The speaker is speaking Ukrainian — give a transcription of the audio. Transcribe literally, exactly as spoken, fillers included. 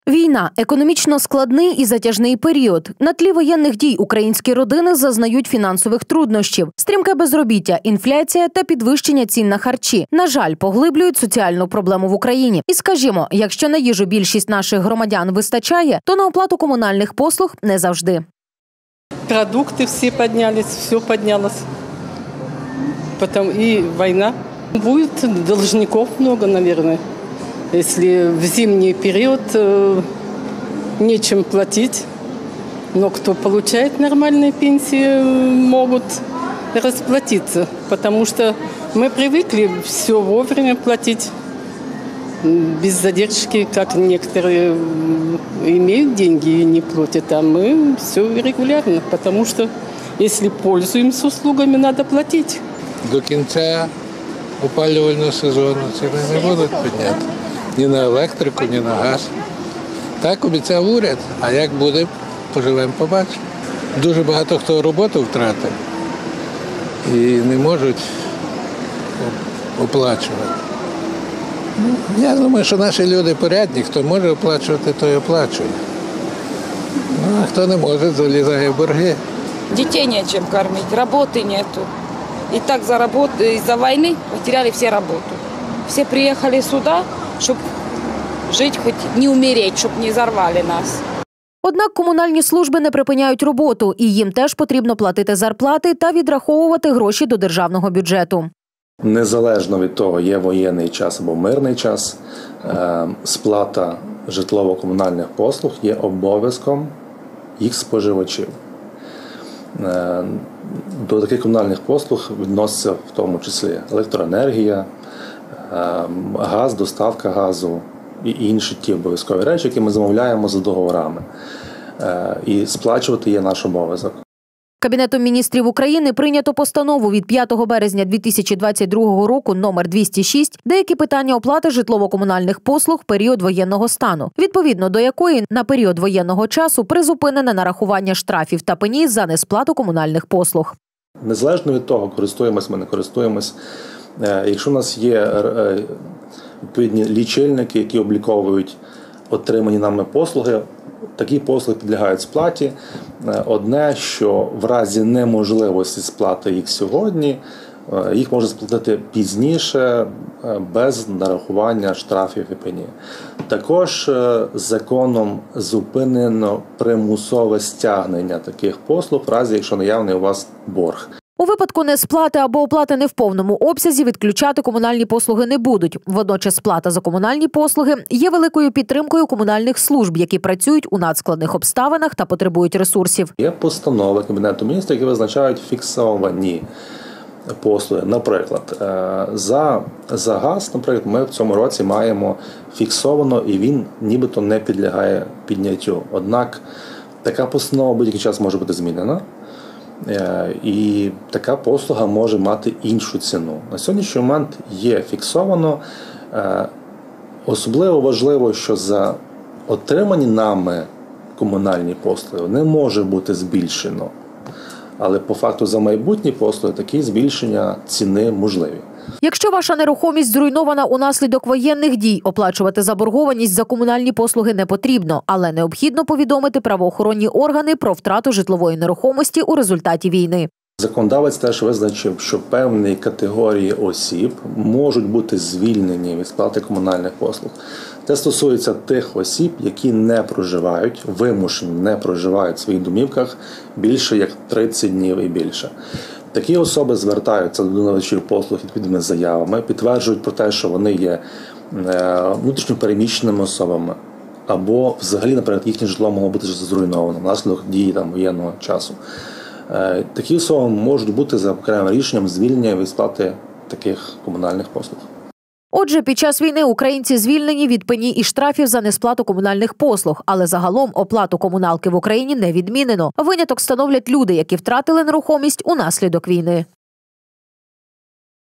Війна – економічно складний і затяжний період. На тлі воєнних дій українські родини зазнають фінансових труднощів. Стрімке безробіття, інфляція та підвищення цін на харчі, на жаль, поглиблюють соціальну проблему в Україні. І скажімо, якщо на їжу більшість наших громадян вистачає, то на оплату комунальних послуг не завжди. Продукты все поднялись, все поднялось. Потом и война. Будет должников много, наверное. Если в зимний период э, нечем платить, но кто получает нормальные пенсии, могут расплатиться. Потому что мы привыкли все вовремя платить, без задержки, как некоторые имеют деньги и не платят, а мы все регулярно, потому что если пользуемся услугами, надо платить. До кінця опалювального сезону ціни не будуть підняти. Ні на електрику, ні на газ. Так обіцяв уряд, а як буде, поживемо, побачимо. Дуже багато хто роботу втратив і не можуть оплачувати. Я думаю, що наші люди порядні, хто може оплачувати, той оплачує. Ну, а хто не може, залізає в борги. Детей нечем кормить, работы нету. И так за работу, из-за войны потеряли все работу. Все приехали сюда, чтобы жить хоть не умереть, чтобы не взорвали нас. Однак комунальні служби не припиняють роботу, і їм теж потрібно платити зарплати та відраховувати гроші до державного бюджету. Незалежно від того, є воєнний час або мирний час, сплата житлово-комунальних послуг є обов'язком їх споживачів. До таких комунальних послуг відносяться в тому числі електроенергія, газ, доставка газу і інші ті обов'язкові речі, які ми замовляємо за договорами. І сплачувати є наш обов'язок. Кабінетом міністрів України прийнято постанову від п'ятого березня дві тисячі двадцять другого року номер двісті шість «Деякі питання оплати житлово-комунальних послуг в період воєнного стану», відповідно до якої на період воєнного часу призупинене нарахування штрафів та пені за несплату комунальних послуг. Незалежно від того, користуємось ми, не користуємось, якщо у нас є відповідні лічильники, які обліковують отримані нами послуги, такі послуги підлягають сплаті. Одне, що в разі неможливості сплати їх сьогодні, їх можна сплатити пізніше, без нарахування штрафів і пені. Також законом зупинено примусове стягнення таких послуг, в разі, якщо наявний у вас борг. У випадку несплати або оплати не в повному обсязі відключати комунальні послуги не будуть. Водночас сплата за комунальні послуги є великою підтримкою комунальних служб, які працюють у надскладних обставинах та потребують ресурсів. Є постанови Кабінету міністрів, які визначають фіксовані послуги. Наприклад, за, за газ, наприклад, ми в цьому році маємо фіксовано, і він нібито не підлягає підняттю. Однак така постанова в будь-який час може бути змінена. І така послуга може мати іншу ціну. На сьогоднішній момент є фіксовано. Особливо важливо, що за отримані нами комунальні послуги не може бути збільшено. Але по факту за майбутні послуги такі збільшення ціни можливі. Якщо ваша нерухомість зруйнована унаслідок воєнних дій, оплачувати заборгованість за комунальні послуги не потрібно, але необхідно повідомити правоохоронні органи про втрату житлової нерухомості у результаті війни. Законодавець теж визначив, що певні категорії осіб можуть бути звільнені від сплати комунальних послуг. Це стосується тих осіб, які не проживають, вимушено не проживають в своїх домівках більше як тридцять днів і більше. Такі особи звертаються до надавачів послуг відповідними заявами, підтверджують про те, що вони є внутрішньо переміщеними особами, або взагалі, наприклад, їхнє житло могло бути зруйновано внаслідок дії там, воєнного часу. Такі особи можуть бути за окремим рішенням звільнення від сплати таких комунальних послуг. Отже, під час війни українці звільнені від пені і штрафів за несплату комунальних послуг, але загалом оплату комуналки в Україні не відмінено. Виняток становлять люди, які втратили нерухомість унаслідок війни.